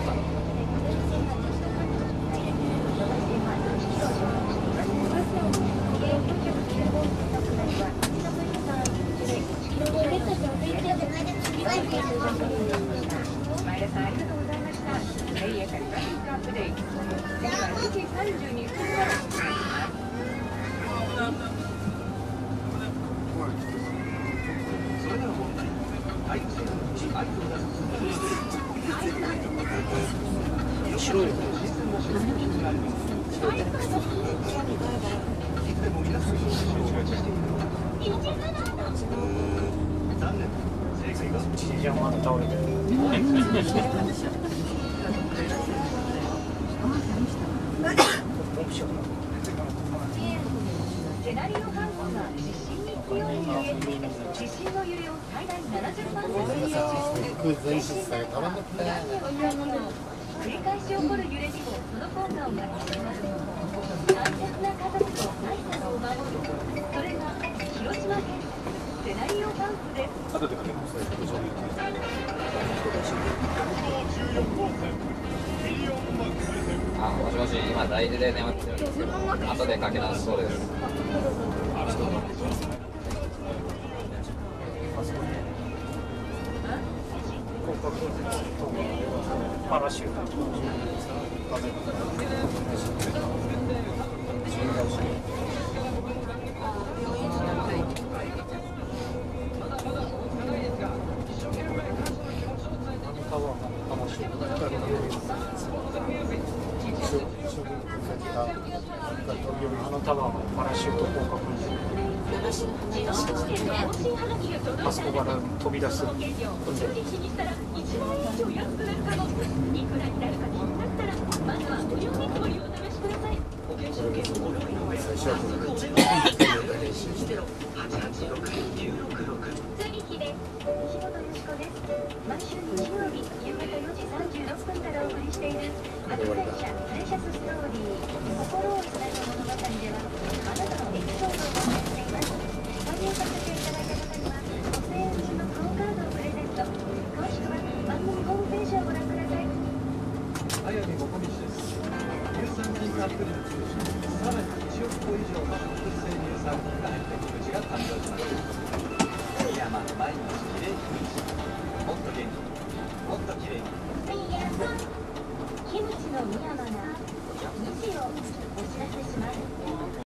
白いよね。じいちゃんまだ倒れてる。 セナリオハウスが地震に強いので、地震の揺れを最大 70% に繰り返し起こる揺れにもその効果を発揮します。大切な家族と財産を守る、それが広島県セナリオハウスです。 もしもし、今大事で電話来てるんですけど、後でかけ直しそうです。 パラシュート。あのタワーのパラシュート降格あそこから飛び出すんで毎週日曜日夕方4時36分からお送りしているアドベンチャープレシャスストーリー心をつなぐ物語ではあなたのエピソードを募集しています。採用させていただいた方には5000円分のクオカードをプレゼント。詳しくは番組ホームページをご覧ください。 早見もこみちです。乳酸菌たっぷりの中心にさらに1億個以上の植物性乳酸菌が入ったキムチが誕生しました。深山の毎日きれいキムチ、もっと元気にもっときれいに。 キムチの深山が2時をお知らせします。